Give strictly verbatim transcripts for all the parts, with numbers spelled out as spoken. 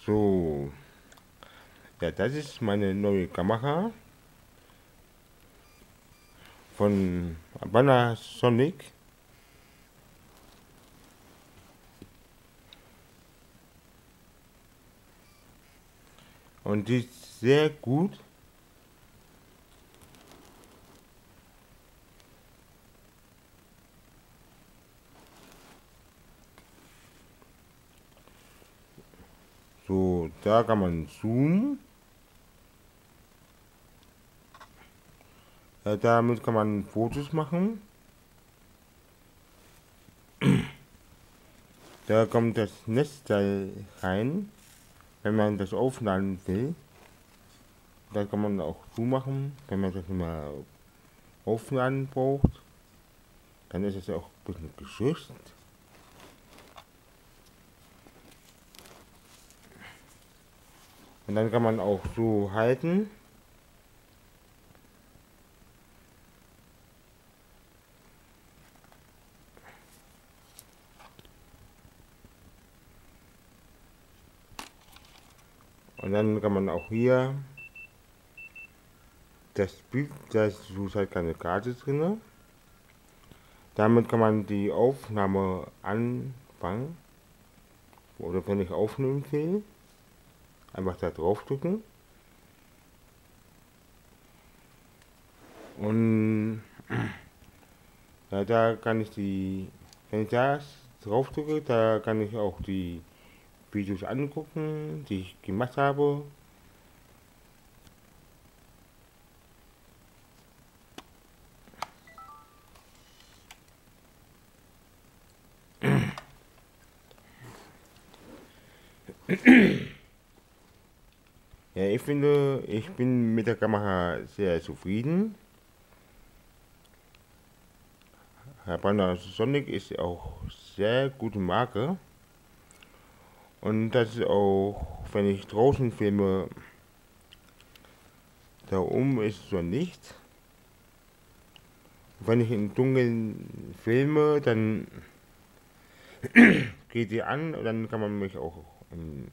So, ja, das ist meine neue Kamera von Panasonic. Und die ist sehr gut. So, da kann man zoomen. Ja, damit kann man Fotos machen. Da kommt das Netzteil rein, wenn man das aufladen will. Da kann man auch zumachen, wenn man das nicht mehr aufladen braucht. Dann ist es auch ein bisschen geschützt. Und dann kann man auch so halten. Und dann kann man auch hier das Bild, da ist halt keine Karte drin. Damit kann man die Aufnahme anfangen. Oder wenn ich aufnehmen will, einfach da drauf drücken. Und ja, da kann ich die, wenn ich da drauf drücke, da kann ich auch die Videos angucken, die ich gemacht habe. Ja, ich finde, ich bin mit der Kamera sehr zufrieden. Panasonic ist auch sehr gute Marke. Und das ist auch, wenn ich draußen filme, da oben ist so Licht. Wenn ich im Dunkeln filme, dann geht die an und dann kann man mich auch im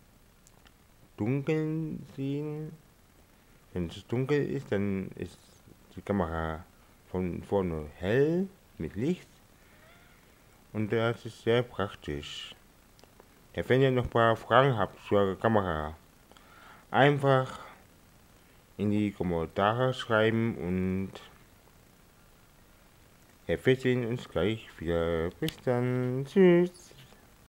Dunkeln sehen. Wenn es dunkel ist, dann ist die Kamera von vorne hell mit Licht. Und das ist sehr praktisch. Ja, wenn ihr noch ein paar Fragen habt zur Kamera, einfach in die Kommentare schreiben und ja, wir sehen uns gleich wieder. Bis dann. Tschüss.